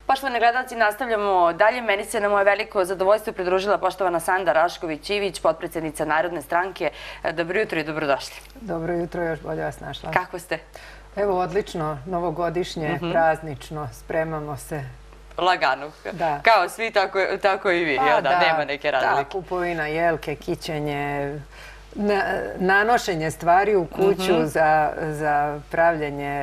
Poštovani gledalci, nastavljamo dalje. Meni se na moje veliko zadovoljstvo pridružila poštovana Sanda Rašković-Ivić, potpredsjednica Narodne stranke. Dobro jutro i dobrodošli. Dobro jutro, još bolje vas našla. Kako ste? Evo, odlično, novogodišnje, praznično, spremamo se. Lagano. Kao svi, tako i vi, nema neke razlike. Da, kupovina, jelke, kićenje, nanošenje stvari u kuću za pravljenje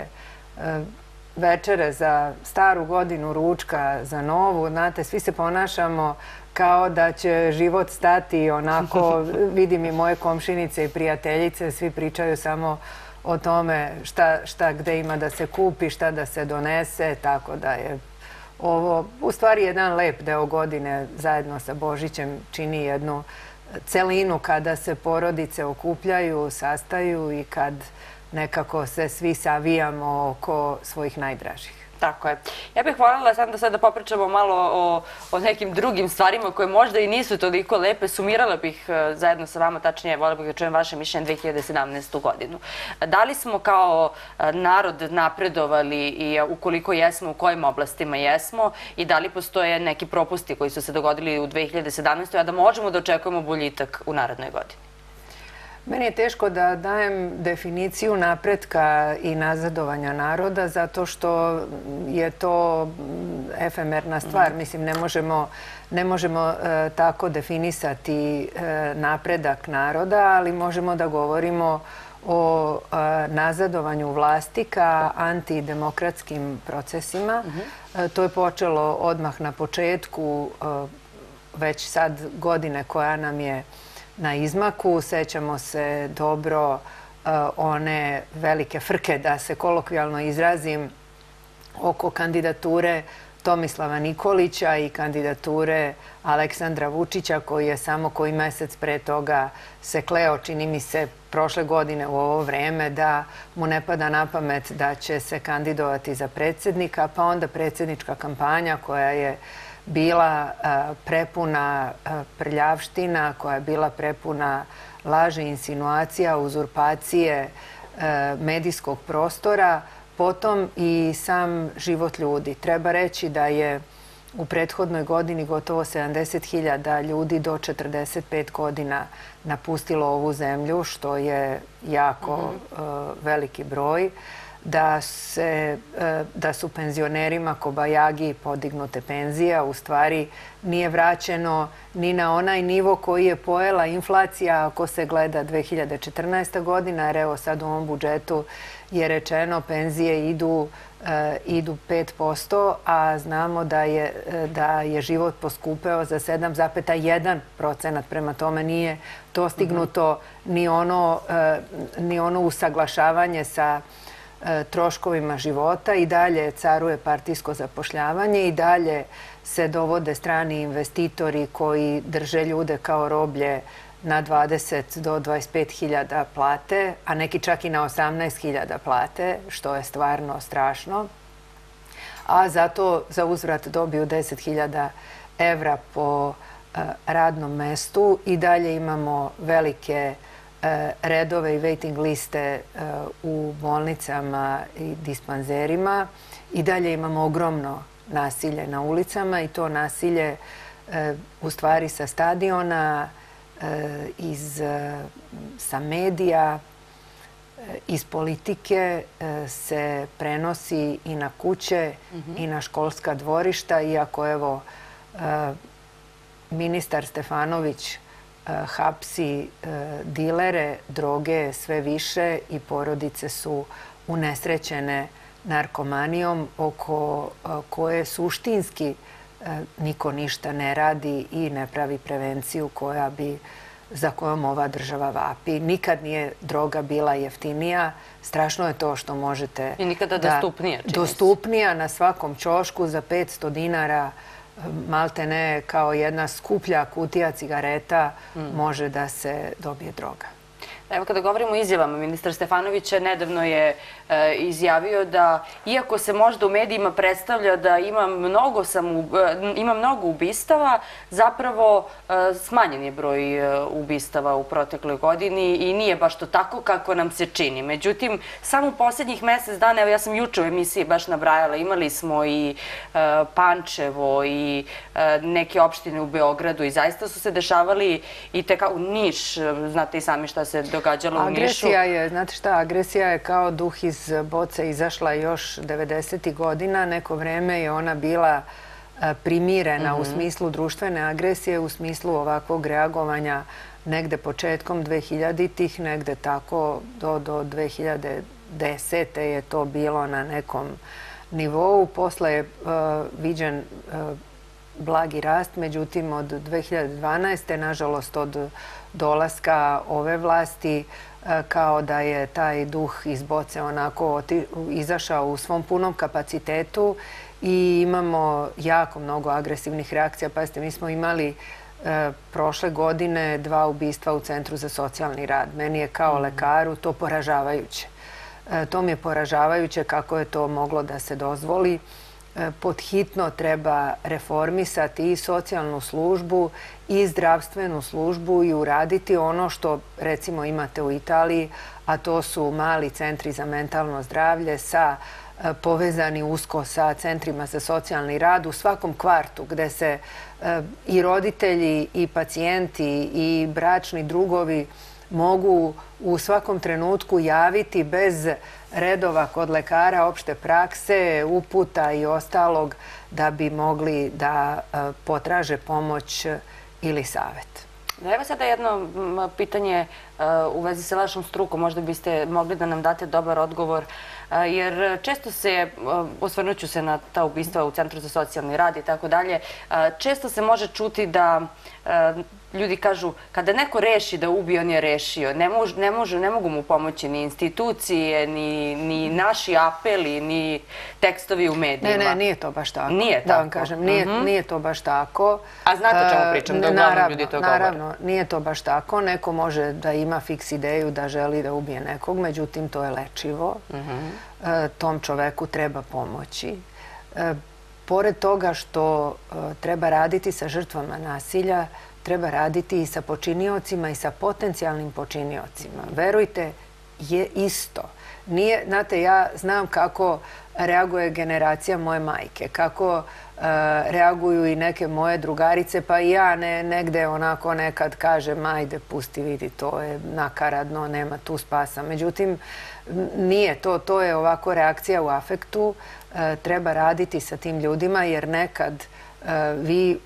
večere za staru godinu, ručka za novu. Znate, svi se ponašamo kao da će život stati onako. Vidim i moje komšinice i prijateljice, svi pričaju samo o tome šta gde ima da se kupi, šta da se donese, tako da je ovo u stvari jedan lep deo godine zajedno sa Božićem čini jednu celinu kada se porodice okupljaju, sastaju i kad nekako se svi savijamo oko svojih najdražih. Tako je. Ja bih voljela sad da popričamo malo o nekim drugim stvarima koje možda i nisu toliko lepe. Sumirala bih zajedno sa vama, tačnije voljela bih da čujem vaše mišljenje 2017. godinu. Da li smo kao narod napredovali i ukoliko jesmo, u kojim oblastima jesmo i da li postoje neki propusti koji su se dogodili u 2017. a da možemo da očekujemo boljitak u narednoj godini? Meni je teško da dajem definiciju napretka i nazadovanja naroda zato što je to efemerna stvar. Mislim, ne možemo tako definisati napredak naroda, ali možemo da govorimo o nazadovanju vlasti ka antidemokratskim procesima. To je počelo odmah na početku, već sad godine koja nam je na izmaku. Sećamo se dobro one velike frke, da se kolokvijalno izrazim, oko kandidature Tomislava Nikolića i kandidature Aleksandra Vučića, koji je samo koji mesec pre toga se kleo, čini mi se, prošle godine u ovo vreme, da mu ne pada na pamet da će se kandidovati za predsjednika, pa onda predsjednička kampanja koja je bila prepuna prljavština, koja je bila prepuna laži, insinuacija, uzurpacije medijskog prostora, potom i sam život ljudi. Treba reći da je u prethodnoj godini gotovo 70.000 ljudi do 45 godina napustilo ovu zemlju, što je jako veliki broj. Da su penzionerima kobajagi podignute penzije, u stvari nije vraćeno ni na onaj nivo koji je pojela inflacija ako se gleda 2014. godina, jer evo sad u ovom budžetu je rečeno penzije idu 5%, a znamo da je život poskupeo za 7,1%, prema tome nije dostignuto ni ono usaglašavanje sa troškovima života. I dalje caruje partijsko zapošljavanje, i dalje se dovode strani investitori koji drže ljude kao roblje na 20 do 25.000 plate, a neki čak i na 18.000 plate, što je stvarno strašno. A zato za uzvrat dobiju 10.000 evra po radnom mestu. I dalje imamo velike redove i waiting liste u bolnicama i dispanzerima. I dalje imamo ogromno nasilje na ulicama i to nasilje u stvari sa stadiona, sa medija, iz politike se prenosi i na kuće i na školska dvorišta, iako evo ministar Stefanović hapsi dilere droge sve više i porodice su unesrećene narkomanijom oko koje suštinski niko ništa ne radi i ne pravi prevenciju za kojom ova država vapi. Nikad nije droga bila jeftinija. Strašno je to što možete... I nikada dostupnija. Dostupnija na svakom ćošku za 500 dinara, malte ne kao jedna skuplja kutija cigareta može da se dobije droga. Evo, kada govorimo o izjavama, ministar Stefanović nedavno je izjavio da iako se možda u medijima predstavlja da ima mnogo ubistava, zapravo smanjen je broj ubistava u protekloj godini i nije baš to tako kako nam se čini. Međutim, samo u posljednjih mjesec dana, evo ja sam juče u emisiji baš nabrajala, imali smo i Pančevo i neke opštine u Beogradu i zaista su se dešavali i u Niš, znate i sami šta se događalo u Nišu. Agresija je, znate šta, agresija je kao duh iz boce izašla još 90. godina. Neko vreme je ona bila primirena u smislu društvene agresije, u smislu ovakvog reagovanja negde početkom 2000-ih, negde tako do 2010. je to bilo na nekom nivou. Posle je viđen blagi rast, međutim od 2012. nažalost od dolaska ove vlasti kao da je taj duh iz boce onako izašao u svom punom kapacitetu i imamo jako mnogo agresivnih reakcija. Pazite, mi smo imali prošle godine 2 ubistva u Centru za socijalni rad. Meni je kao lekaru to poražavajuće. To mi je poražavajuće kako je to moglo da se dozvoli. Podhitno treba reformisati i socijalnu službu i zdravstvenu službu i uraditi ono što recimo imate u Italiji, a to su mali centri za mentalno zdravlje povezani usko sa centrima za socijalni rad u svakom kvartu gde se i roditelji i pacijenti i bračni drugovi mogu u svakom trenutku javiti bez redova kod lekara opšte prakse, uputa i ostalog da bi mogli da potraže pomoć ili savjet. Evo sada jedno pitanje u vezi sa vašom strukom. Možda biste mogli da nam date dobar odgovor, jer često se, osvrnut ću se na ta ubistva u Centru za socijalni rad i tako dalje, često se može čuti da ljudi kažu kada neko reši da ubije, on je rešio. Ne mogu mu pomoći ni institucije, ni naši apeli, ni tekstovi u medijima. Ne, nije to baš tako. Nije tako? Da vam kažem, nije to baš tako. A znate o čemu pričam, da uglavnom ljudi to govore? Naravno, nije to baš tako. Neko može da ima fiks ideju da želi da ubije nekog, međutim to je lečivo. Tom čoveku treba pomoći. Pored toga što treba raditi sa žrtvama nasilja, treba raditi i sa počiniocima i sa potencijalnim počiniocima. Verujte, je isto. Znate, ja znam kako reaguje generacija moje majke, kako reaguju i neke moje drugarice, pa i ja negde onako nekad kažem, ajde, pusti, vidi, to je nakaradno, nema tu spasa. Međutim, nije to, to je ovako reakcija u afektu. Treba raditi sa tim ljudima jer nekad vi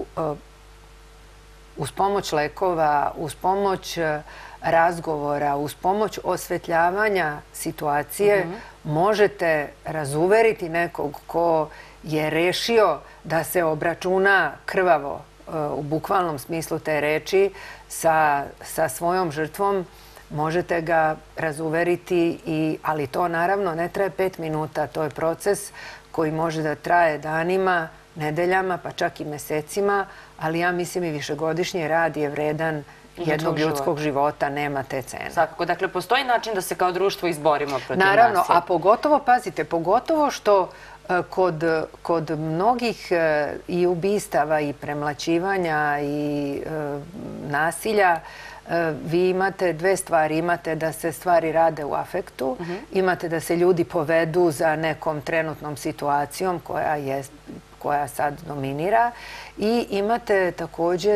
uz pomoć lekova, uz pomoć razgovora, uz pomoć osvetljavanja situacije možete razuveriti nekog ko je rešio da se obračuna krvavo u bukvalnom smislu te reči sa svojom žrtvom. Možete ga razuveriti, ali to naravno ne traje 5 minuta. To je proces koji može da traje danima, nedeljama, pa čak i mesecima, ali ja mislim i višegodišnji rad je vredan jednog ljudskog života, nema te cene. Svakako, dakle, postoji način da se kao društvo izborimo protiv nasilja. Naravno, a pogotovo, pazite, pogotovo što kod mnogih i ubistava i premlaćivanja i nasilja vi imate 2 stvari. Imate da se stvari rade u afektu, imate da se ljudi povedu za nekom trenutnom situacijom koja sad dominira i imate također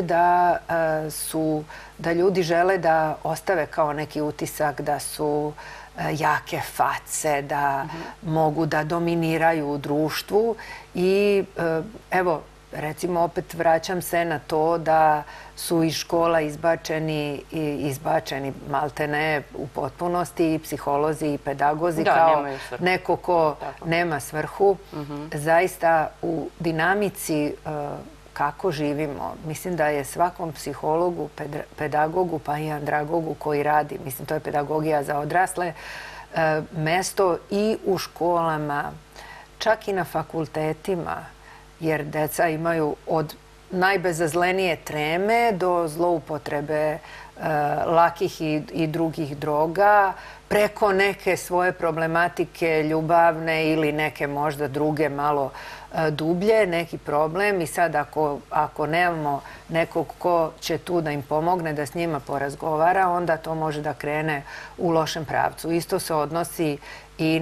da ljudi žele da ostave kao neki utisak da su jake face, da mogu da dominiraju u društvu i evo, recimo opet vraćam se na to da su iz škola izbačeni maltene u potpunosti i psiholozi i pedagozi kao neko ko nema svrhu. Zaista u dinamici kako živimo, mislim da je svakom psihologu, pedagogu pa i andragogu koji radi, mislim to je pedagogija za odrasle, mesto i u školama, čak i na fakultetima, jer deca imaju od najbezazlenije treme do zloupotrebe lakih i drugih droga, preko neke svoje problematike ljubavne ili neke možda druge malo dublje, neki problem. I sad ako nemamo nekog ko će tu da im pomogne, da s njima porazgovara, onda to može da krene u lošem pravcu. Isto se odnosi i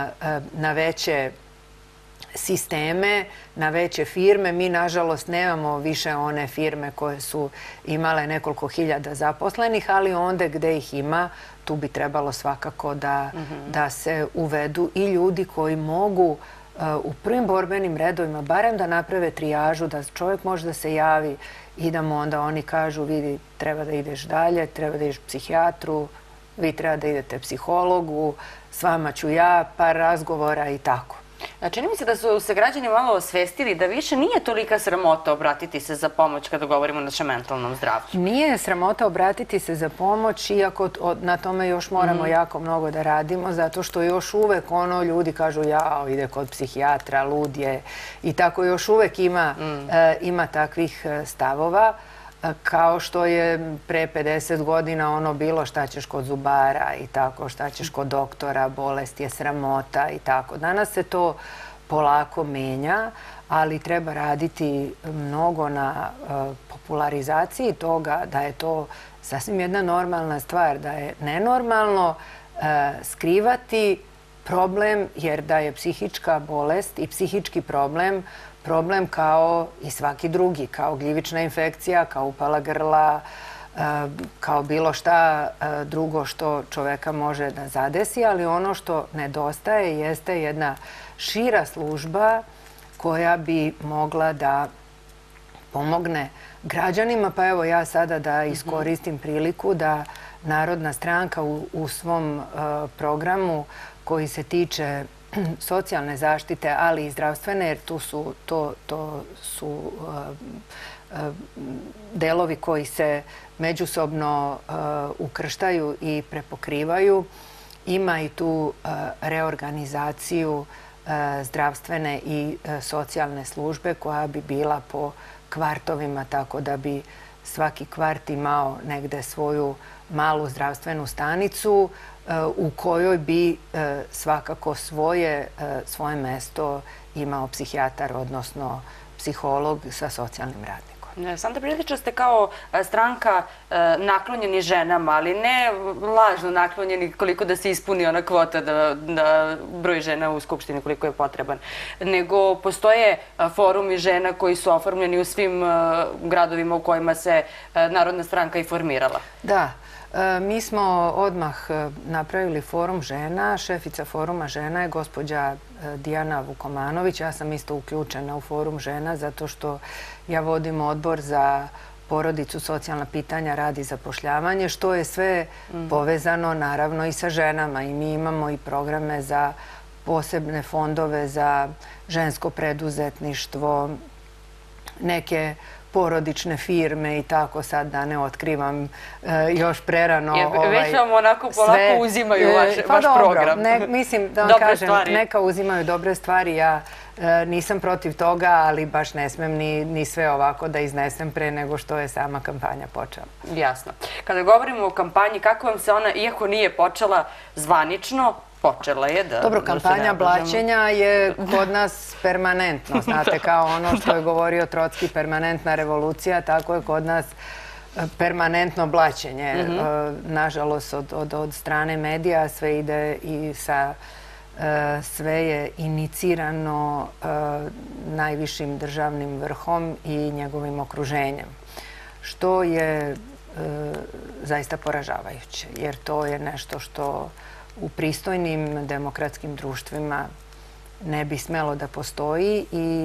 na veće sisteme, na veće firme. Mi, nažalost, nemamo više one firme koje su imale nekoliko hiljada zaposlenih, ali onda gde ih ima, tu bi trebalo svakako da se uvedu i ljudi koji mogu u prvim borbenim redovima barem da naprave trijažu, da čovjek može da se javi i da mu onda oni kažu: vidi, treba da ideš dalje, treba da ideš psihijatru, vi treba da idete psihologu, s vama ću ja, par razgovora i tako. Čini mi se da su se građani malo osvestili da više nije tolika sramota obratiti se za pomoć kada govorimo o našem mentalnom zdravlju. Nije sramota obratiti se za pomoć, iako na tome još moramo jako mnogo da radimo, zato što još uvek ljudi kažu: jao, ide kod psihijatra, lud je, i tako još uvek ima takvih stavova. Kao što je pre 50 godina bilo šta ćeš kod zubara i tako, šta ćeš kod doktora, bolest je sramota i tako. Danas se to polako menja, ali treba raditi mnogo na popularizaciji toga da je to sasvim jedna normalna stvar, da je nenormalno skrivati problem, jer da je psihička bolest i psihički problem kao i svaki drugi, kao gljivična infekcija, kao upala grla, kao bilo šta drugo što čoveka može da zadesi, ali ono što nedostaje jeste jedna šira služba koja bi mogla da pomogne građanima. Pa evo ja sada da iskoristim priliku da Narodna stranka u svom programu koji se tiče socijalne zaštite, ali i zdravstvene, jer to su delovi koji se međusobno ukrštaju i prepokrivaju. Ima i tu reorganizaciju zdravstvene i socijalne službe koja bi bila po kvartovima, tako da bi svaki kvart imao negde svoju malu zdravstvenu stanicu u kojoj bi svakako svoje mesto imao psihijatar, odnosno psiholog sa socijalnim radnikom. Sandra Prilića, ste kao stranka naklonjeni ženama, ali ne lažno naklonjeni koliko da se ispuni ona kvota da broj žena u Skupštini koliko je potreban, nego postoje forumi žena koji su oformljeni u svim gradovima u kojima se Narodna stranka i formirala. Da. Mi smo odmah napravili forum žena. Šefica foruma žena je gospođa Dijana Vukomanović. Ja sam isto uključena u forum žena zato što ja vodim odbor za porodicu, socijalna pitanja, rad i zapošljavanje, što je sve povezano naravno i sa ženama. I mi imamo i programe za posebne fondove za žensko preduzetništvo, neke porodične firme i tako, sad da ne otkrivam još prerano. Već vam onako polako uzimaju vaš program. Mislim da vam kažem, neka uzimaju dobre stvari. Ja nisam protiv toga, ali baš ne smem ni sve ovako da iznesem pre nego što je sama kampanja počela. Jasno. Kada govorimo o kampanji, kako vam se ona, iako nije počela zvanično, počela je da... Dobro, kampanja blaćenja je kod nas permanentno. Znate, kao ono što je govorio Trotski, permanentna revolucija, tako je kod nas permanentno blaćenje. Nažalost, od strane medija sve ide i sve je inicirano najvišim državnim vrhom i njegovim okruženjem, što je zaista poražavajuće, jer to je nešto što u pristojnim demokratskim društvima ne bi smelo da postoji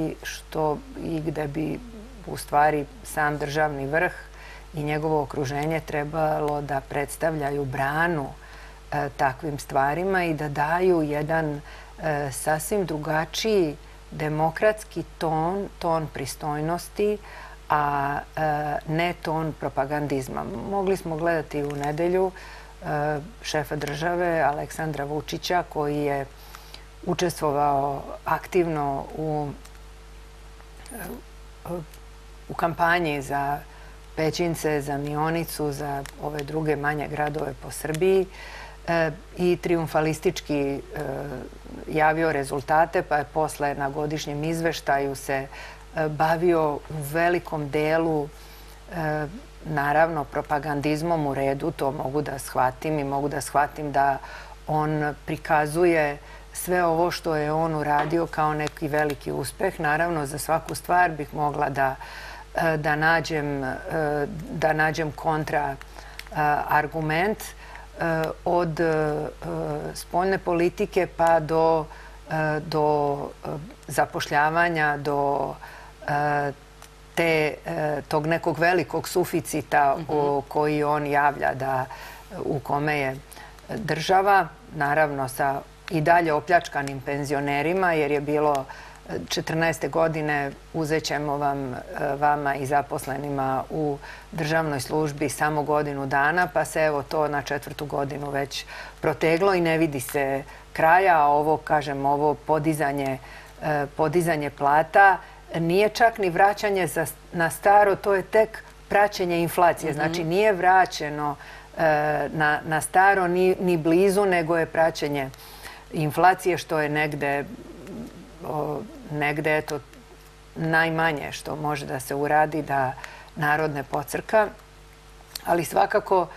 i gde bi u stvari sam državni vrh i njegovo okruženje trebalo da predstavljaju branu takvim stvarima i da daju jedan sasvim drugačiji demokratski ton pristojnosti, a ne ton propagandizma. Mogli smo gledati u nedelju šefa države Aleksandra Vučića koji je učestvovao aktivno u u kampanji za Pećince, za Mionicu, za ove druge manje gradove po Srbiji i triumfalistički javio rezultate, pa je posle na godišnjem izveštaju se bavio u velikom delu naravno propagandizmom. U redu, to mogu da shvatim i mogu da shvatim da on prikazuje sve ovo što je on uradio kao neki veliki uspeh. Naravno, za svaku stvar bih mogla da nađem kontra argument od spoljne politike pa do zapošljavanja, do tog nekog velikog suficita koji on javlja u kome je država, naravno sa i dalje opljačkanim penzionerima, jer je bilo 14. godine uzećemo vama i zaposlenima u državnoj službi samo godinu dana, pa se evo to na 4. godinu već proteglo i ne vidi se kraja, a ovo, kažem, ovo podizanje plata nije čak ni vraćanje na staro, to je tek praćenje inflacije. Znači nije vraćeno na staro ni blizu, nego je praćenje inflacije, što je negde eto najmanje što može da se uradi da narod ne pocrka. Ali svakako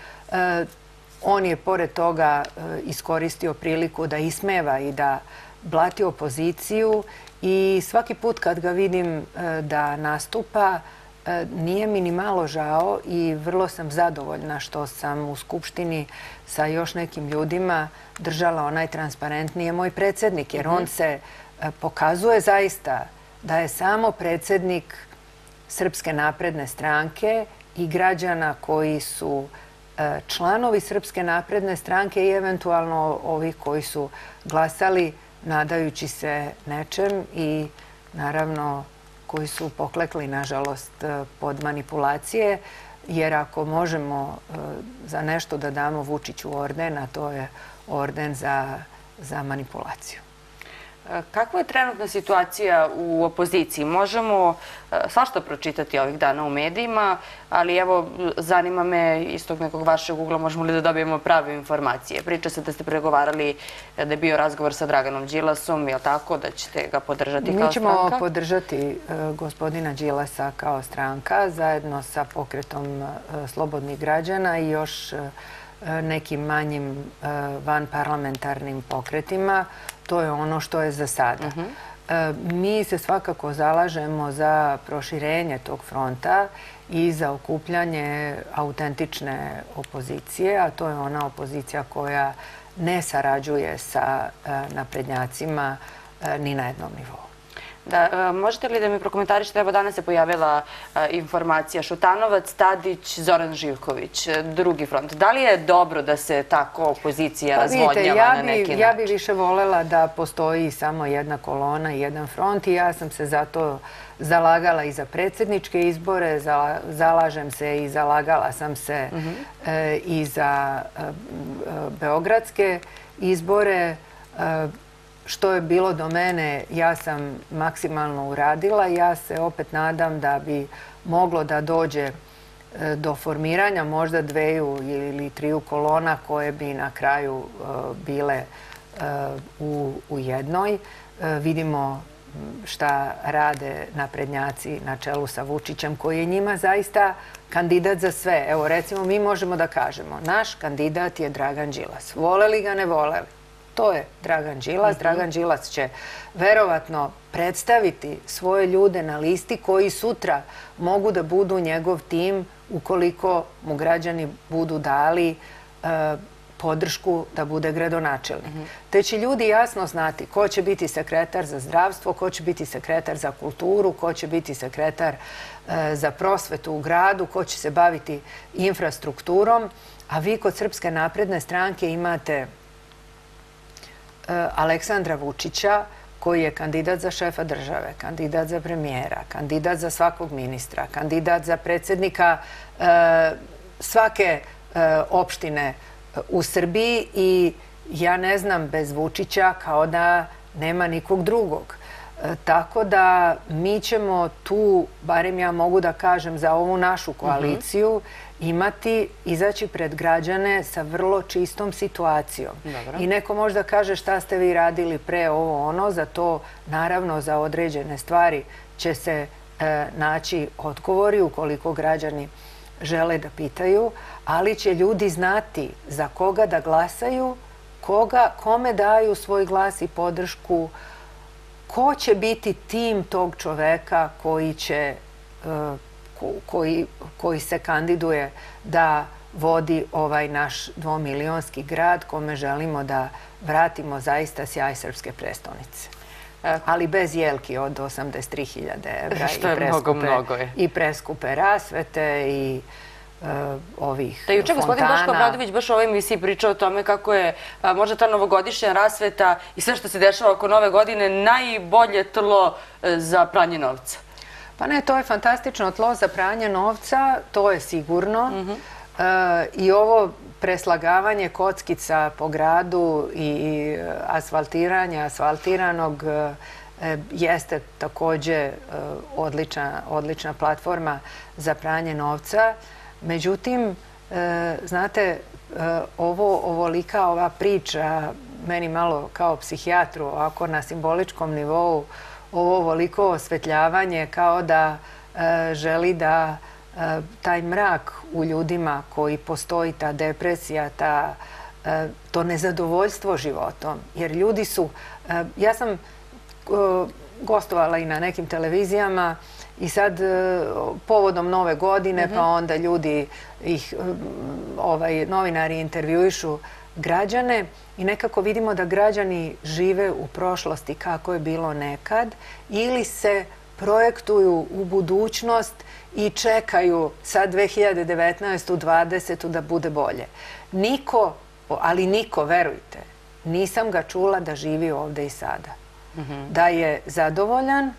on je pored toga iskoristio priliku da ismeva i da blati opoziciju i svaki put kad ga vidim da nastupa nije mi ni malo žao i vrlo sam zadovoljna što sam u Skupštini sa još nekim ljudima držala onaj transparentniji moj predsjednik, jer on se pokazuje zaista da je samo predsjednik Srpske napredne stranke i građana koji su članovi Srpske napredne stranke i eventualno ovi koji su glasali nadajući se nečem i naravno koji su poklekli, nažalost, pod manipulacije, jer ako možemo za nešto da damo Vučiću orden, a to je orden za manipulaciju. Kakva je trenutna situacija u opoziciji? Možemo svašta pročitati ovih dana u medijima, ali evo, zanima me iz tog nekog vašeg ugla, možemo li da dobijemo prave informacije? Priča se da ste pregovarali da je bio razgovor sa Draganom Đilasom, je li tako, da ćete ga podržati kao stranka? Mi ćemo podržati gospodina Đilasa kao stranka, zajedno sa pokretom slobodnih građana i još nekim manjim vanparlamentarnim pokretima. To je ono što je za sada. Mi se svakako zalažemo za proširenje tog fronta i za okupljanje autentične opozicije, a to je ona opozicija koja ne sarađuje sa naprednjacima ni na jednom nivou. Možete li da mi prokomentarišete, evo danas se pojavila informacija Šutanovac, Tadić, Zoran Živković, drugi front. Da li je dobro da se tako opozicija razvodnjava na neki način? Ja bi više volela da postoji samo jedna kolona i jedan front i ja sam se zato zalagala i za predsjedničke izbore, zalažem se i zalagala sam se i za beogradske izbore. Što je bilo do mene, ja sam maksimalno uradila. Ja se opet nadam da bi moglo da dođe do formiranja možda 2 ili 3 kolona koje bi na kraju bile u jednoj. Vidimo šta rade naprednjaci na čelu sa Vučićem, koji je njima zaista kandidat za sve. Evo, recimo, mi možemo da kažemo, naš kandidat je Dragan Đilas. Voleli ga, ne voleli. To je Dragan Đilas. Dragan Đilas će verovatno predstaviti svoje ljude na listi koji sutra mogu da budu njegov tim ukoliko mu građani budu dali podršku da bude gradonačelnik. Te će ljudi jasno znati ko će biti sekretar za zdravstvo, ko će biti sekretar za kulturu, ko će biti sekretar za prosvetu u gradu, ko će se baviti infrastrukturom. A vi kod Srpske napredne stranke imate Aleksandra Vučića, koji je kandidat za šefa države, kandidat za premijera, kandidat za svakog ministra, kandidat za predsjednika svake opštine u Srbiji i ja ne znam bez Vučića kao da nema nikog drugog. Tako da mi ćemo tu, barem ja mogu da kažem za ovu našu koaliciju, izaći pred građane sa vrlo čistom situacijom. I neko možda kaže šta ste vi radili pre ovo ono, za to naravno za određene stvari će se naći odgovori ukoliko građani žele da pitaju, ali će ljudi znati za koga da glasaju, kome daju svoj glas i podršku, ko će biti tim tog čoveka koji se kandiduje da vodi ovaj naš dvomilionski grad kome želimo da vratimo zaista sjaj srpske prestonice. Ali bez jelki od 83.000 evra i preskupe rasvete i ovih fontana. Juče gospodin Boško Obradović baš u ovoj emisiji pričao o tome kako je možda ta novogodišnja rasveta i sve što se dešava oko nove godine najbolje tlo za pranje novca. Pa ne, to je fantastično tlo za pranje novca, to je sigurno. I ovo preslagavanje kockica po gradu i asfaltiranja asfaltiranog jeste takođe odlična platforma za pranje novca. Međutim, znate, ovolika ova priča, meni malo kao psihijatru, ovako na simboličkom nivou, ovoliko osvetljavanje kao da želi da taj mrak u ljudima koji postoji, ta depresija, to nezadovoljstvo životom. Jer ljudi su... Ja sam gostovala i na nekim televizijama i sad povodom Nove godine, pa onda novinari intervjuišu građane i nekako vidimo da građani žive u prošlosti kako je bilo nekad ili se projektuju u budućnost i čekaju sad 2019. 20. da bude bolje. Niko, ali niko, verujte, nisam ga čula da živi ovde i sada. Da je zadovoljan,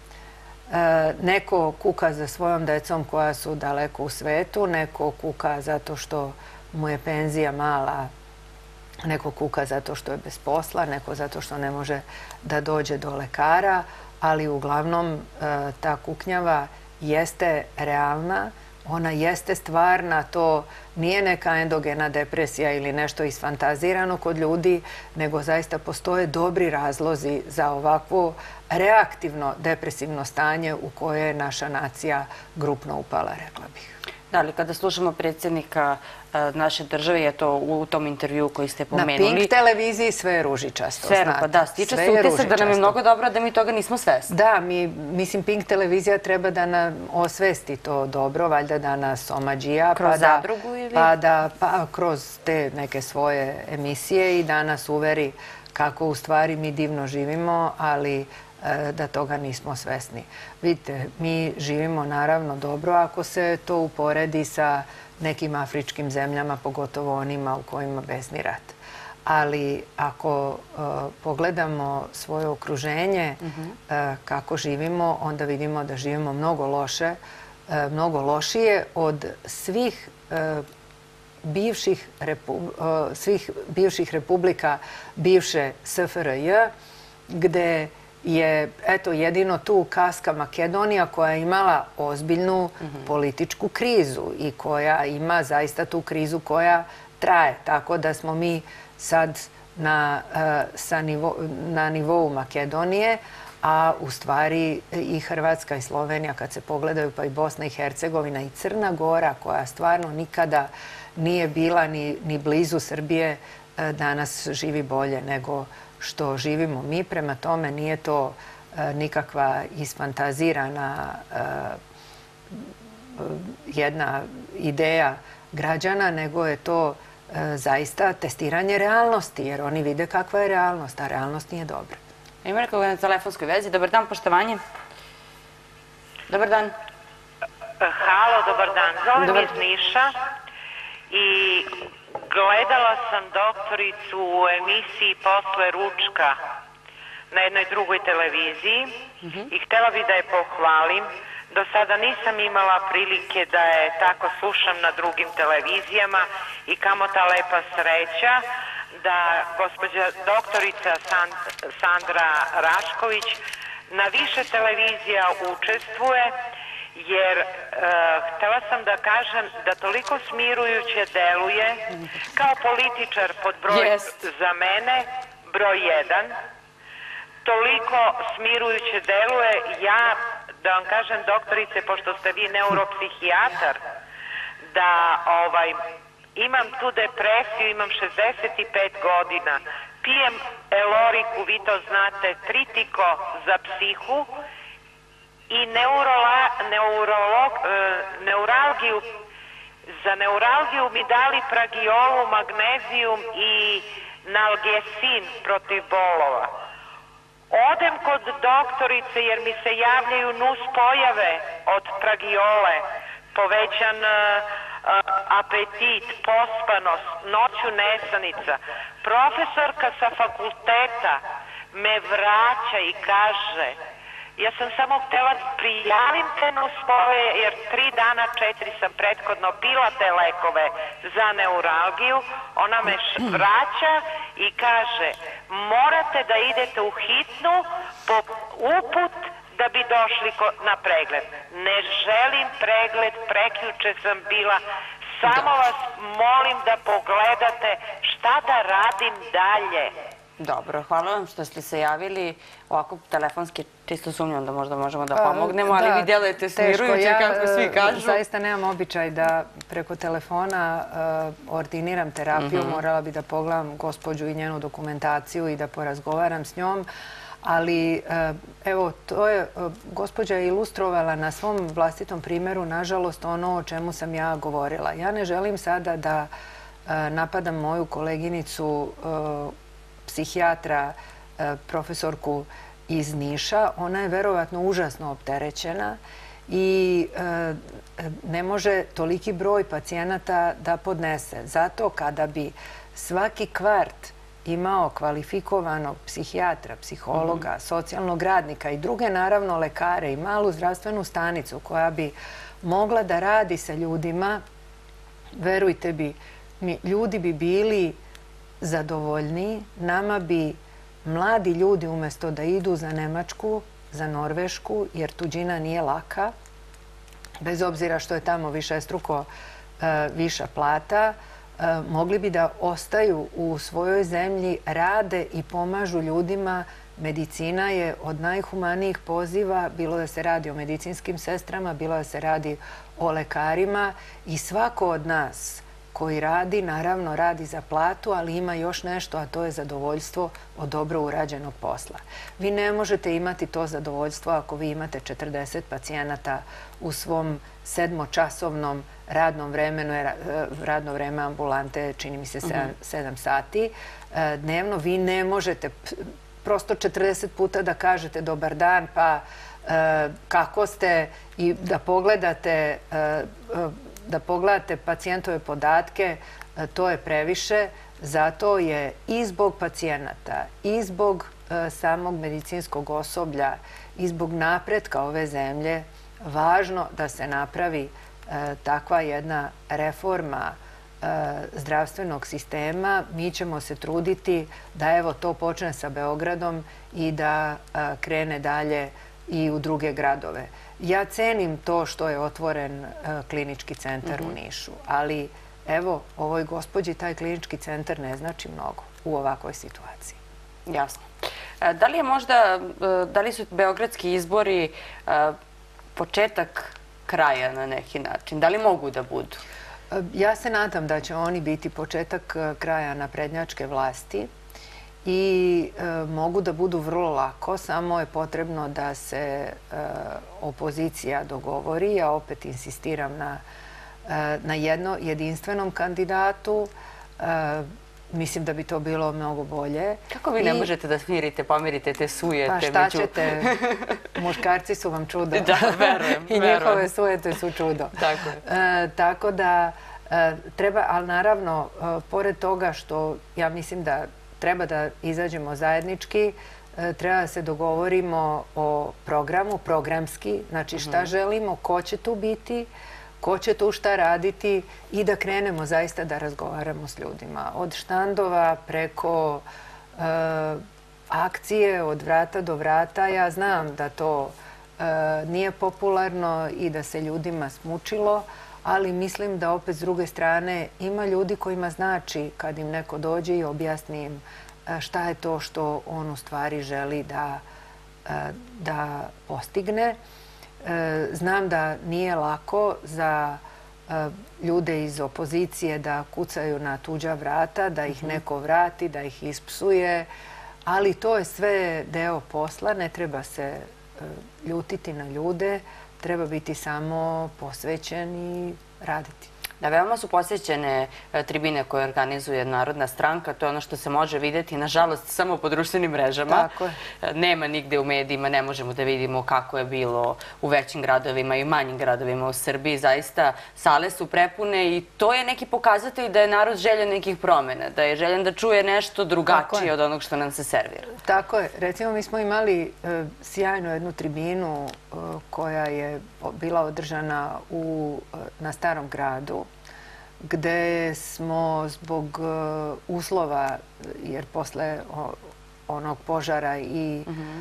neko kuka za svojom decom koja su daleko u svetu, neko kuka zato što mu je penzija mala, neko kuka zato što je bez posla, neko zato što ne može da dođe do lekara, ali uglavnom ta kuknjava jeste realna, ona jeste stvarna, to nije neka endogena depresija ili nešto isfantazirano kod ljudi, nego zaista postoje dobri razlozi za ovakvo reaktivno depresivno stanje u koje je naša nacija grupno upala, rekla bih. Da, ali kada slušamo predsjednika naše države, je to u tom intervju koji ste pomenuli... Na Pink televiziji sve je ružičasto, znate. Da, stiče se utisak da nam je mnogo dobro, da mi toga nismo svesni. Da, mislim, Pink televizija treba da nam osvesti to dobro, valjda da nas omađija. Kroz zadrugu ili? Pa kroz te neke svoje emisije i da nas uveri kako u stvari mi divno živimo, ali da toga nismo svesni. Vidite, mi živimo naravno dobro ako se to uporedi sa nekim afričkim zemljama, pogotovo onima u kojima besni rat. Ali ako pogledamo svoje okruženje, kako živimo, onda vidimo da živimo mnogo loše, mnogo lošije od svih bivših republika bivše SFRJ, gde je, eto, jedino tu kaska Makedonija koja je imala ozbiljnu političku krizu i koja ima zaista tu krizu koja traje. Tako da smo mi sad na nivou Makedonije, a u stvari i Hrvatska i Slovenija, kad se pogledaju, pa i Bosna i Hercegovina i Crna Gora, koja stvarno nikada nije bila ni blizu Srbije, danas živi bolje nego što živimo mi. Prema tome nije to nikakva isfantazirana jedna ideja građana, nego je to zaista testiranje realnosti, jer oni vide kakva je realnost, a realnost nije dobra. Ima nekoga na telefonskoj vezi. Dobar dan, poštovanje. Dobar dan. Halo, dobar dan. Zovem iz Niša i gledala sam doktoricu u emisiji Posle ručka na jednoj drugoj televiziji i htjela bih da je pohvalim. Do sada nisam imala prilike da je tako slušam na drugim televizijama i kamo ta lepa sreća da gospođa doktorica Sandra Rašković na više televizija učestvuje, jer htela sam da kažem da toliko smirujuće deluje kao političar pod broj za mene, broj 1, toliko smirujuće deluje. Ja, da vam kažem, doktorice, pošto ste vi neuropsihijatar, da imam tu depresiju, imam 65 godina, pijem Eloriku, vi to znate, Tritiko za psihu i neuralgiju. Za neuralgiju mi dali pragiolu, magnezijum i nalgesin protiv bolova. Odem kod doktorice jer mi se javljaju nus pojave od pragiole, povećan apetit, pospanost, noću nesanica. Profesorka sa fakulteta me vraća i kaže: ja sam samo htjela prijavim te nuspojave jer 3 dana, 4 sam prethodno pila te lekove za neuralgiju. Ona me vraća i kaže: morate da idete u hitnu po uput da bi došli na pregled. Ne želim pregled, prekjuče sam bila. Samo vas molim da pogledate šta da radim dalje. Dobro, hvala vam što ste se javili. Ovako telefonski čisto sumnjam da možda možemo da pomognemo, ali vi djelujete smirujuće kako svi kažu. Zaista nemam običaj da preko telefona ordiniram terapiju. Morala bi da pogledam gospođu i njenu dokumentaciju i da porazgovaram s njom. Ali evo, to je gospođa ilustrovala na svom vlastitom primjeru, nažalost, ono o čemu sam ja govorila. Ja ne želim sada da napadam moju koleginicu psihijatra, profesorku iz Niša. Ona je verovatno užasno opterećena i ne može toliki broj pacijenata da podnese. Zato kada bi svaki kvart imao kvalifikovanog psihijatra, psihologa, socijalnog radnika i druge, naravno, lekare i malu zdravstvenu stanicu koja bi mogla da radi sa ljudima, verujte mi, ljudi bi bili zadovoljniji. Nama bi mladi ljudi umjesto da idu za Nemačku, za Norvešku, jer tuđina nije laka, bez obzira što je tamo višestruko viša plata, mogli bi da ostaju u svojoj zemlji, rade i pomažu ljudima. Medicina je od najhumanijih poziva, bilo da se radi o medicinskim sestrama, bilo da se radi o lekarima, i svako od nas koji radi, naravno radi za platu, ali ima još nešto, a to je zadovoljstvo od dobro urađenog posla. Vi ne možete imati to zadovoljstvo ako vi imate 40 pacijenata u svom 7-časovnom radnom vremenu. Radno vreme ambulante čini mi se 7 sati dnevno. Vi ne možete prosto 40 puta da kažete dobar dan, pa kako ste, i da pogledate pacijentove podatke, to je previše. Zato je i zbog pacijenata, i zbog samog medicinskog osoblja, i zbog napretka ove zemlje važno da se napravi takva jedna reforma zdravstvenog sistema. Mi ćemo se truditi da evo to počne sa Beogradom i da krene dalje i u druge gradove. Ja cenim to što je otvoren klinički centar u Nišu, ali evo, ovoj gospođi taj klinički centar ne znači mnogo u ovakvoj situaciji. Jasno. Da li su beogradski izbori početak kraja na neki način? Da li mogu da budu? Ja se nadam da će oni biti početak kraja naprednjačke vlasti i mogu da budu vrlo lako, samo je potrebno da se opozicija dogovori. Ja opet insistiram na jedinstvenom kandidatu. Mislim da bi to bilo mnogo bolje. Kako vi ne možete da smirite, pomirite te sujete? Pa šta ćete? Muškarci su vam čudo. Da, verujem. I njihove sujete su čudo. Tako je. Tako da treba, ali naravno, pored toga što ja mislim da treba da izađemo zajednički, treba da se dogovorimo o programu, programski, znači šta želimo, ko će tu biti, ko će tu šta raditi, i da krenemo zaista da razgovaramo s ljudima. Od štandova preko akcije od vrata do vrata. Ja znam da to nije popularno i da se ljudima smučilo, ali mislim da opet s druge strane ima ljudi kojima znači kad im neko dođe i objasni im šta je to što on u stvari želi da postigne. Znam da nije lako za ljude iz opozicije da kucaju na tuđa vrata, da ih neko vrati, da ih ispsuje, ali to je sve deo posla, ne treba se ljutiti na ljude, treba biti samo posvećen i raditi. Da, veoma su posjećene tribine koje organizuje Narodna stranka. To je ono što se može vidjeti, nažalost, samo po društvenim mrežama. Tako je. Nema nigde u medijima, ne možemo da vidimo kako je bilo u većim gradovima i manjim gradovima u Srbiji. Zaista, sale su prepune i to je neki pokazatelj da je narod željen nekih promjena, da je željen da čuje nešto drugačije od onog što nam se servira. Tako je. Recimo, mi smo imali sjajnu jednu tribinu koja je bila održana na Starom gradu, gde smo zbog uslova, jer posle onog požara i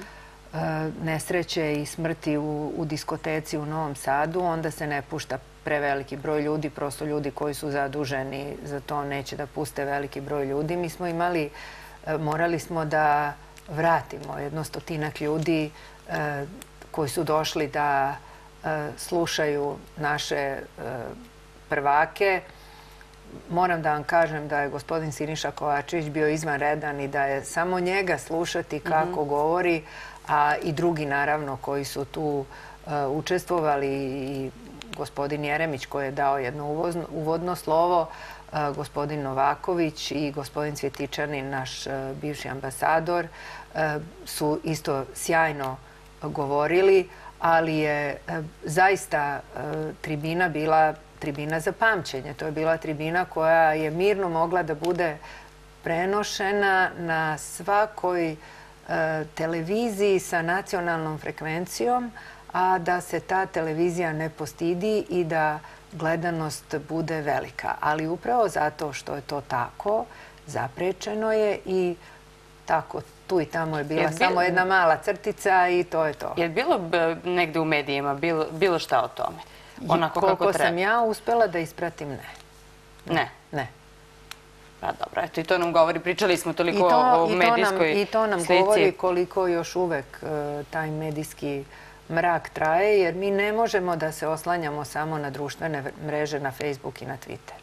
nesreće i smrti u diskoteci u Novom Sadu, onda se ne pušta preveliki broj ljudi, prosto ljudi koji su zaduženi za to neće da puste veliki broj ljudi. Mi smo morali smo da vratimo 100 ljudi koji su došli da slušaju naše prvake. Moram da vam kažem da je gospodin Siniša Kovačević bio izvanredan i da je samo njega slušati kako govori, a i drugi naravno koji su tu učestvovali, i gospodin Jeremić koji je dao jedno uvodno slovo, gospodin Novaković i gospodin Cvjetičanin, naš bivši ambasador, su isto sjajno govorili, ali je zaista tribina bila tribina za pamćenje. To je bila tribina koja je mirno mogla da bude prenošena na svakoj televiziji sa nacionalnom frekvencijom, a da se ta televizija ne postidi i da gledanost bude velika. Ali upravo zato što je to tako, zaprečeno je i tako tu i tamo je bila samo jedna mala crtica i to je to. Je li bilo negde u medijima bilo šta o tome? Koliko sam ja uspela da ispratim, ne. Ne? Ne. Pa dobro, eto i to nam govori, pričali smo toliko o medijskoj slici. I to nam govori koliko još uvek taj medijski mrak traje, jer mi ne možemo da se oslanjamo samo na društvene mreže, na Facebook i na Twitter.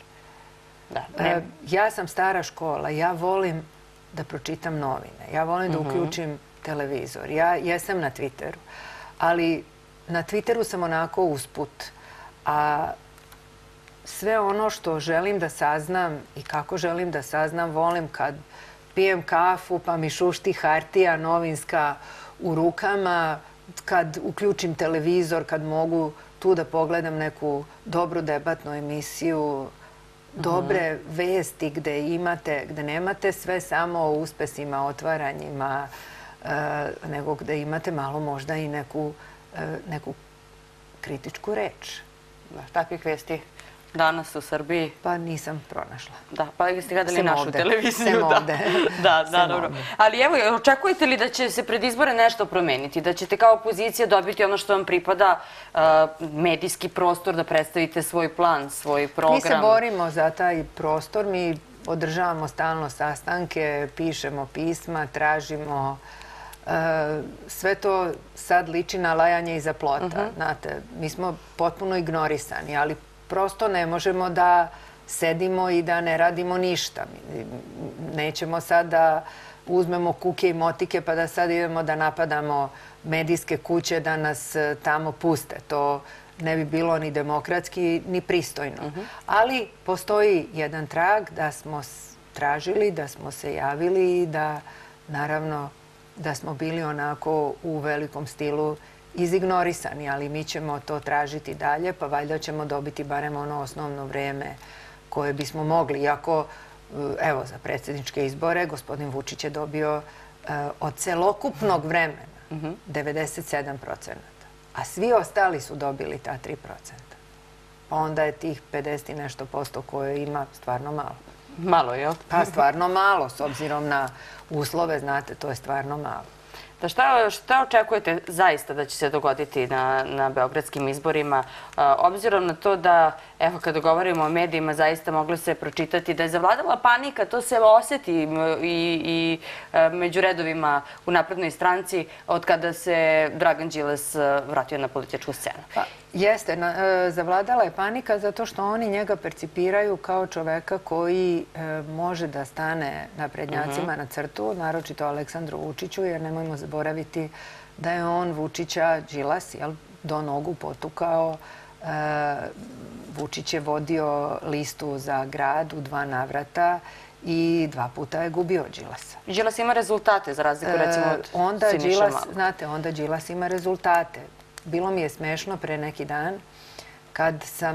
Ja sam stara škola, ja volim da pročitam novine, ja volim da uključim televizor, ja jesam na Twitteru, ali na Twitteru sam onako usput, a sve ono što želim da saznam i kako želim da saznam, volim kad pijem kafu pa mi šušti hartija novinska u rukama, kad uključim televizor, kad mogu tu da pogledam neku dobru debatnu emisiju, dobre vesti gde nemate sve samo o uspesima, otvaranjima, nego gde imate malo možda i neku kritičku reč. Takvih vesti danas u Srbiji? Pa nisam pronašla. Da, pa ste gledali našu televiziju. Sem ovde. Da, dobro. Ali evo, očekujete li da će se pred izbore nešto promeniti? Da ćete kao opozicija dobiti ono što vam pripada, medijski prostor, da predstavite svoj plan, svoj program? Mi se borimo za taj prostor, mi održavamo stalno sastanke, pišemo pisma, tražimo. Sve to sad liči na lajanje iza plota. Znate, mi smo potpuno ignorisani, ali prosto ne možemo da sedimo i da ne radimo ništa. Nećemo sad da uzmemo kuke i motike pa da sad idemo da napadamo medijske kuće da nas tamo puste. To ne bi bilo ni demokratski, ni pristojno. Ali postoji jedan trag da smo tražili, da smo se javili i da, naravno, da smo bili onako u velikom stilu izignorisani, ali mi ćemo to tražiti dalje, pa valjda ćemo dobiti barem ono osnovno vreme koje bismo mogli. Iako, evo, za predsjedničke izbore gospodin Vučić je dobio od celokupnog vremena 97%, a svi ostali su dobili ta 3%. Pa onda je tih 50 i nešto posto koje ima stvarno malo. Malo, jel? Pa stvarno malo, s obzirom na uslove, znate, to je stvarno malo. Da šta očekujete zaista da će se dogoditi na beogradskim izborima, obzirom na to da, evo, kada govorimo o medijima, zaista moglo se pročitati da je zavladala panika, to se osjeti i među redovima u Naprednoj stranci od kada se Dragan Đilas vratio na političku scenu. Pa, jeste, zavladala je panika zato što oni njega percipiraju kao čoveka koji može da stane naprednjacima na crtu, naročito Aleksandru Vučiću, jer nemojmo zaboraviti da je on Vučića, Đilas, do nogu potukao. Vučić je vodio listu za grad u 2 navrata i 2 puta je gubio Đilasa. Đilas ima rezultate, za razliku recimo od Siniše Malog. Znate, onda Đilas ima rezultate. Bilo mi je smešno pre neki dan kad sam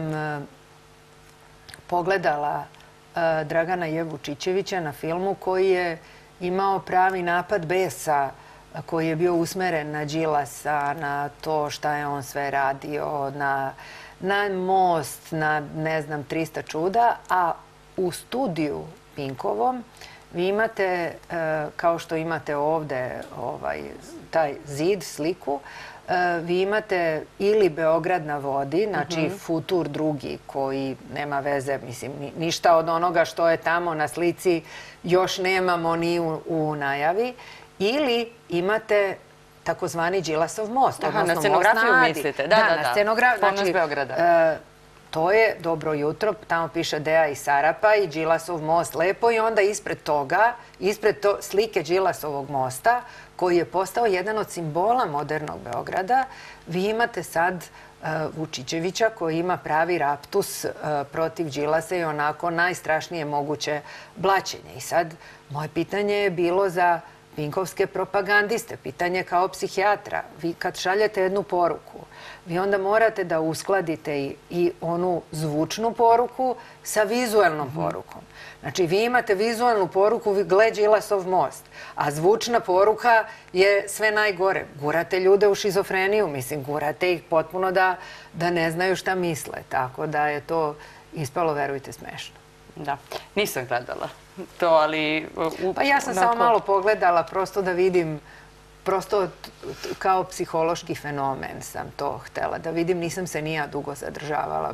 pogledala Dragana Jevučićevića na filmu koji je imao pravi napad besa, koji je bio usmeren na Đilasa, na to šta je on sve radio, na most, na ne znam 300 čuda, a u studiju Pinkovom vi imate, kao što imate ovde taj zid, sliku, vi imate ili Beograd na vodi, znači futur drugi koji nema veze, mislim, ništa od onoga što je tamo na slici još nemamo ni u najavi, ili imate takozvani Đilasov most, odnosno na scenografiju most na Adi. mislite? Da, na scenografiju. Ponos Beograda. To je Dobro jutro, tamo piše Deja i Sarapa i Đilasov most lepo i onda ispred toga, ispred slike Đilasovog mosta, koji je postao jedan od simbola modernog Beograda, vi imate sad Vučićevića koji ima pravi raptus protiv Đilasa i onako najstrašnije moguće blaćenje. I sad moje pitanje je bilo za pinkovske propagandiste, pitanje kao psihijatra. Vi kad šaljete jednu poruku, vi onda morate da uskladite i onu zvučnu poruku sa vizuelnom porukom. Znači, vi imate vizualnu poruku, gle Đilasov most, a zvučna poruka je sve najgore. Gurate ljude u šizofreniju, mislim, gurate ih potpuno da ne znaju šta misle. Tako da je to ispalo, verujte, smešno. Da, nisam gledala to, ali... Pa ja sam samo malo pogledala, prosto da vidim, prosto kao psihološki fenomen sam to htela da vidim. Nisam se ni ja dugo zadržavala,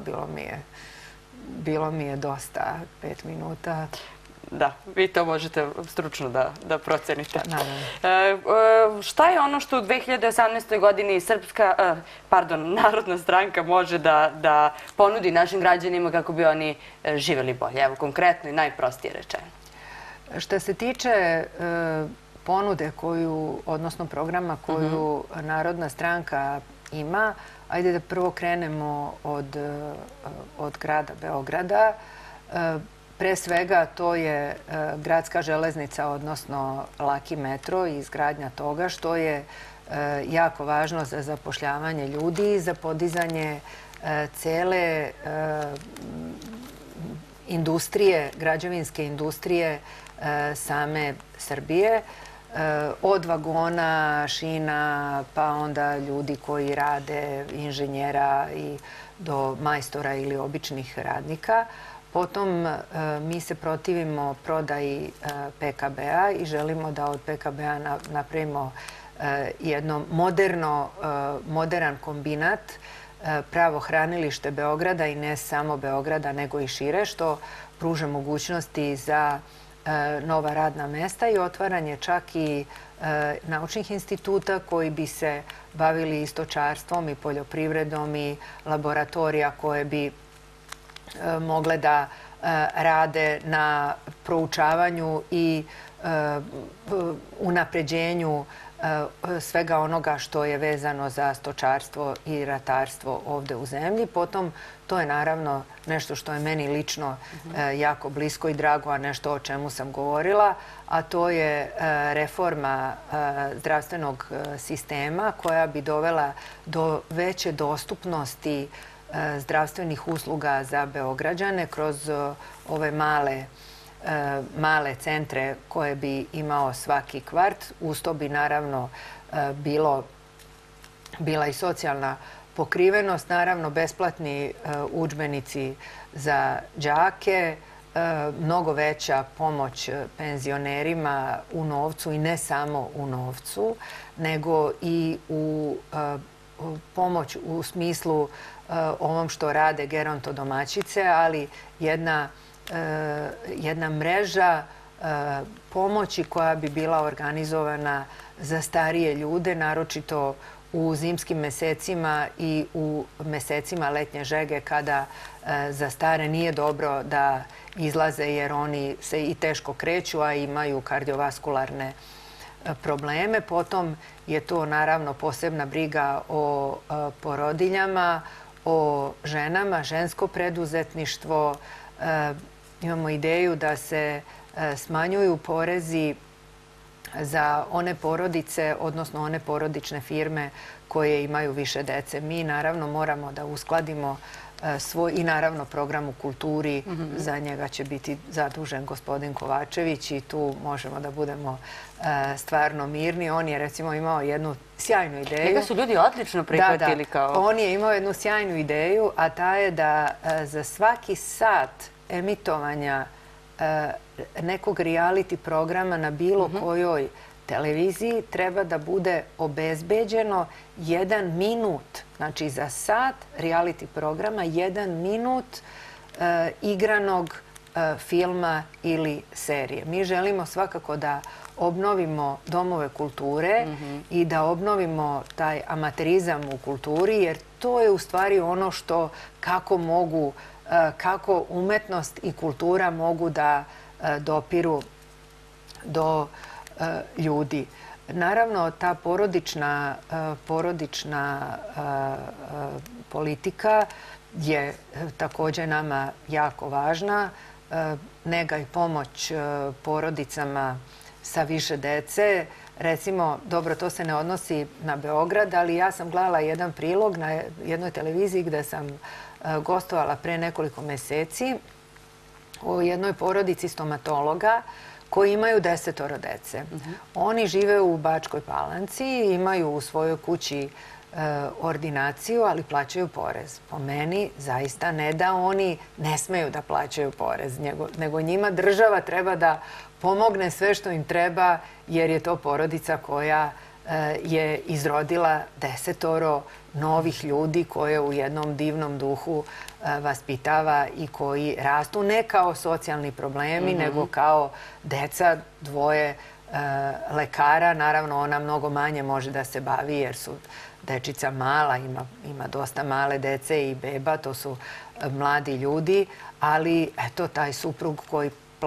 bilo mi je dosta 5 minuta. Da, vi to možete stručno da procenite. Šta je ono što u 2018. godini Narodna stranka može da ponudi našim građanima kako bi oni živjeli bolje? Evo, konkretno i najprostije rečeno. Što se tiče ponude odnosno programa koju Narodna stranka ima, ajde da prvo krenemo od grada Beograda. Pre svega to je gradska železnica, odnosno laki metro i izgradnja toga, što je jako važno za zapošljavanje ljudi i za podizanje cele industrije, građevinske industrije same Srbije. Od vagona, šina, pa onda ljudi koji rade, inženjera i do majstora ili običnih radnika. Potom mi se protivimo prodaji PKB-a i želimo da od PKB-a napravimo jedno modern kombinat, pravo hranilište Beograda i ne samo Beograda nego i šire, što pruža mogućnosti za nova radna mesta i otvaranje čak i naučnih instituta koji bi se bavili i stočarstvom i poljoprivredom i laboratorija koje bi mogle da rade na proučavanju i unapređenju svega onoga što je vezano za stočarstvo i ratarstvo ovde u zemlji. Potom, to je naravno nešto što je meni lično jako blisko i drago, a nešto o čemu sam govorila, a to je reforma zdravstvenog sistema koja bi dovela do veće dostupnosti zdravstvenih usluga za Beograđane kroz ove male centre koje bi imao svaki kvart. Uz to bi naravno bila i socijalna pokrivenost, naravno besplatni udžbenici za đake, mnogo veća pomoć penzionerima u novcu i ne samo u novcu, nego i u pomoć u smislu ovom što rade gerontodomaćice, ali jedna mreža pomoći koja bi bila organizovana za starije ljude, naročito u zimskim mesecima i u mesecima letnje žege kada za stare nije dobro da izlaze jer oni se i teško kreću, a imaju kardiovaskularne probleme. Potom je to naravno posebna briga o porodiljama, o ženama, žensko preduzetništvo. Imamo ideju da se smanjuju porezi za one porodice, odnosno one porodične firme koje imaju više dece. Mi naravno moramo da uskladimo svoj i naravno program u kulturi. Za njega će biti zadužen gospodin Kovačević i tu možemo da budemo stvarno mirni. On je recimo imao jednu sjajnu ideju. Njega su ljudi odlično prihvatili kao... On je imao jednu sjajnu ideju, a ta je da za svaki sat emitovanja nekog reality programa na bilo kojoj televiziji treba da bude obezbeđeno 1 minut, znači za sat reality programa 1 minut igranog filma ili serije. Mi želimo svakako da obnovimo domove kulture i da obnovimo taj amaterizam u kulturi, jer to je u stvari ono što kako umetnost i kultura mogu da dopiru do ljudi. Naravno, ta porodična politika je također nama jako važna. Nega i pomoć porodicama sa više dece. Recimo, dobro, to se ne odnosi na Beograd, ali ja sam gledala jedan prilog na jednoj televiziji gde sam gostovala pre nekoliko meseci o jednoj porodici stomatologa koji imaju 10 dece. Oni žive u Bačkoj Palanci, imaju u svojoj kući ordinaciju, ali plaćaju porez. Po meni zaista ne da oni ne smeju da plaćaju porez, nego njima država treba da pomogne sve što im treba, jer je to porodica koja je izrodila 10 novih ljudi koje u jednom divnom duhu vaspitava i koji rastu ne kao socijalni problemi, nego kao deca dvoje lekara. Naravno, ona mnogo manje može da se bavi jer su dečica mala, ima dosta male dece i beba, to su mladi ljudi, ali eto, taj suprug koji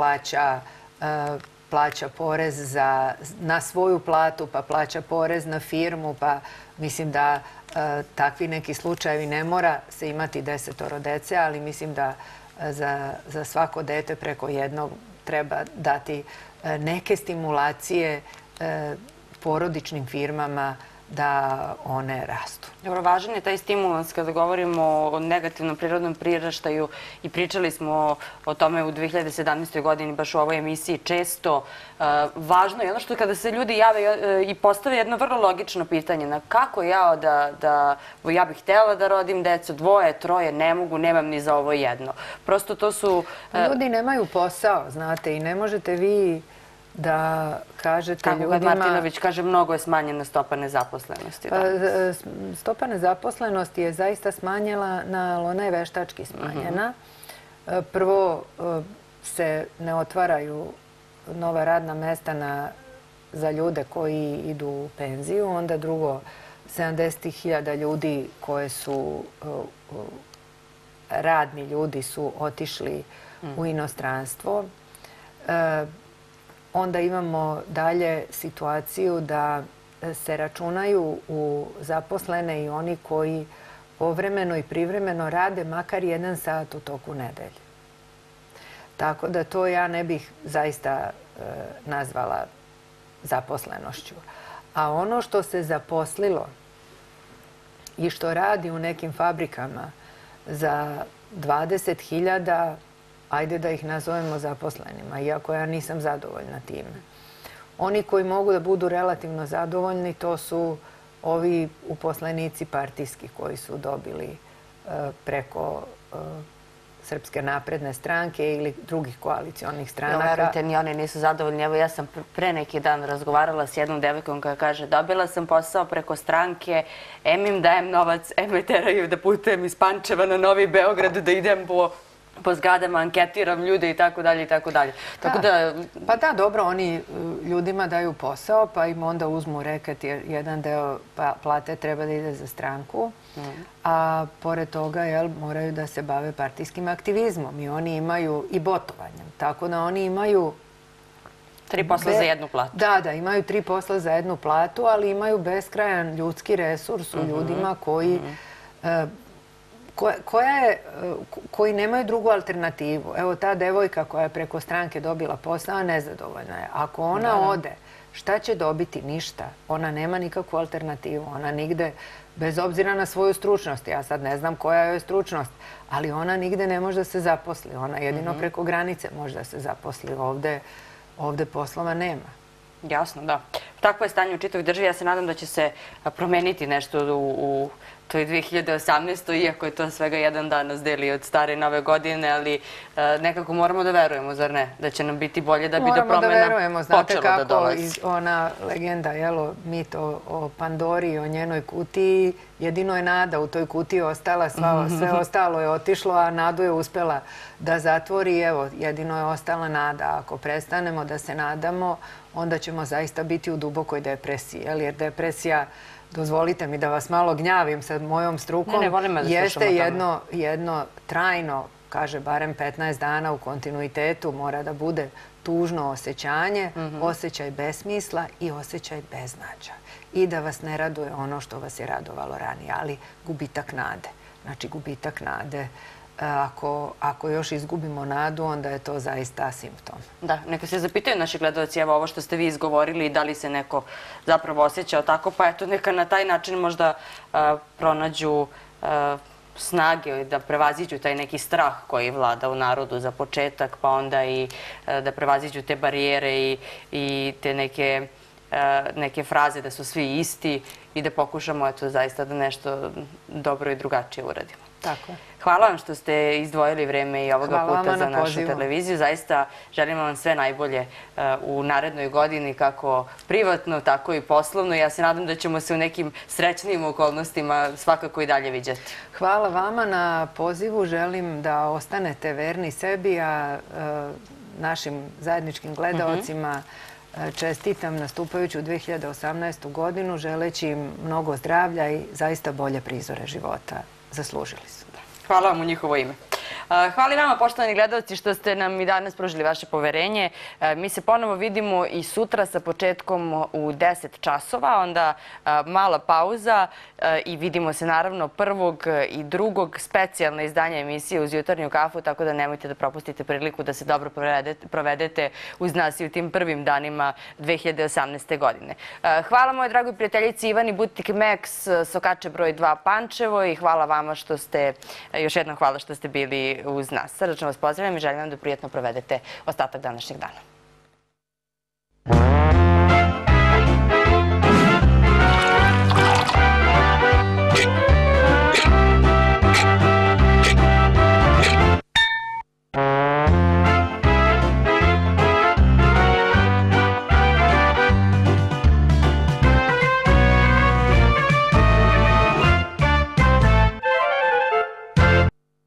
plaća porez na svoju platu, pa plaća porez na firmu, pa mislim da takvi neki slučajevi ne mora se imati 10 dece, ali mislim da za svako dete preko jednog treba dati neke stimulacije porodičnim firmama da one rastu. Dobro, važan je taj stimulans kada govorimo o negativnom prirodnom priraštaju i pričali smo o tome u 2017. godini, baš u ovoj emisiji, često. Važno je ono što kada se ljudi jave i postave jedno vrlo logično pitanje na kako ja bih htjela da rodim decu, 2, 3, ne mogu, nemam ni za ovo jedno. Prosto to su... Ljudi nemaju posao, znate, i ne možete vi da kažete ljudima... Kako kad Martinović kaže, mnogo je smanjena stopa nezaposlenosti. Stopa nezaposlenosti je zaista smanjila, ali ona je veštački smanjena. Prvo se ne otvaraju nova radna mesta za ljude koji idu u penziju. Onda drugo, 70.000 ljudi koje su radni ljudi su otišli u inostranstvo. Onda imamo dalje situaciju da se računaju u zaposlene i oni koji povremeno i privremeno rade makar 1 sat u toku nedelje. Tako da to ja ne bih zaista nazvala zaposlenošću. A ono što se zaposlilo i što radi u nekim fabrikama za 20.000, ajde da ih nazovemo zaposlenima, iako ja nisam zadovoljna time. Oni koji mogu da budu relativno zadovoljni, to su ovi uposlenici partijski koji su dobili preko Srpske napredne stranke ili drugih koalicionih stranaka. Verujte, ni oni nisu zadovoljni. Evo, ja sam pre neki dan razgovarala s jednom devojkom koja kaže dobila sam posao preko stranke, em im dajem novac, em me teraju da putujem iz Pančeva na Novi Beograd, da idem po zgradama, anketiram ljude i tako dalje i tako dalje. Tako da... Pa da, dobro, oni ljudima daju posao, pa im onda uzmu reket jer jedan deo plate treba da ide za stranku, a pored toga moraju da se bave partijskim aktivizmom i oni imaju i botovanjem. Tako da oni imaju... 3 posla za jednu platu. Da, imaju 3 posla za jednu platu, ali imaju beskrajan ljudski resurs u ljudima koji nemaju drugu alternativu. Evo, ta devojka koja je preko stranke dobila posao, nezadovoljna je. Ako ona ode, šta će dobiti? Ništa. Ona nema nikakvu alternativu. Ona nigde, bez obzira na svoju stručnost, ja sad ne znam koja je stručnost, ali ona nigde ne može da se zaposli. Ona jedino preko granice može da se zaposli. Ovde poslova nema. Jasno, da. Takvo je stanje u čitavoj državi. Ja se nadam da će se promeniti nešto u toj 2018. Iako je to svega jedan dan nas deli od stare i nove godine, ali nekako moramo da verujemo, zar ne? Da će nam biti bolje da bi do promena počelo da dolazi. Moramo da verujemo. Znate kako ona legenda, mit o Pandori i o njenoj kutiji, jedino je nada u toj kutiji ostala, sve ostalo je otišlo, a nadu je uspela da zatvori. Evo, jedino je ostala nada. Ako prestanemo da se nadamo, onda ćemo zaista biti u dubokoj depresiji. Jer depresija, dozvolite mi da vas malo gnjavim sa mojom strukom, jeste jedno trajno, kaže barem 15 dana u kontinuitetu, mora da bude tužno osjećanje, osjećaj besmisla i osjećaj beznađa. I da vas ne raduje ono što vas je radovalo ranije, ali gubitak nade. Znači, gubitak nade. Ako još izgubimo nadu, onda je to zaista simptom. Da, neka se zapitaju naši gledalci, evo ovo što ste vi izgovorili, da li se neko zapravo osjećao tako, pa eto neka na taj način možda pronađu snage da prevaziđu taj neki strah koji vlada u narodu za početak, pa onda i da prevaziđu te barijere i te neke fraze da su svi isti i da pokušamo zaista da nešto dobro i drugačije uradimo. Tako je. Hvala vam što ste izdvojili vreme i ovoga puta za našu televiziju. Zaista želimo vam sve najbolje u narednoj godini, kako privatno, tako i poslovno. Ja se nadam da ćemo se u nekim srećnim okolnostima svakako i dalje viđati. Hvala vama na pozivu. Želim da ostanete verni sebi, a našim zajedničkim gledaocima čestitam nastupajuću 2018. godinu, želeći im mnogo zdravlja i zaista bolje prizore života. Zaslužili su. Hvala vam u njihovo ime. Hvala i vama, poštovani gledalci, što ste nam i danas pružili vaše poverenje. Mi se ponovo vidimo i sutra sa početkom u 10 časova, onda mala pauza i vidimo se naravno 1. i 2. specijalna izdanja emisije uz jutarnju kafu, tako da nemojte da propustite priliku da se dobro provedete uz nas i u tim prvim danima 2018. godine. Hvala moje dragoj prijateljici Ivani Butik Max, Sokače broj 2 Pančevo, i hvala vama što ste, još jednom hvala što ste bili uz nas. Srdačno vas pozdravljam i želim vam da prijatno provedete ostatak današnjeg dana.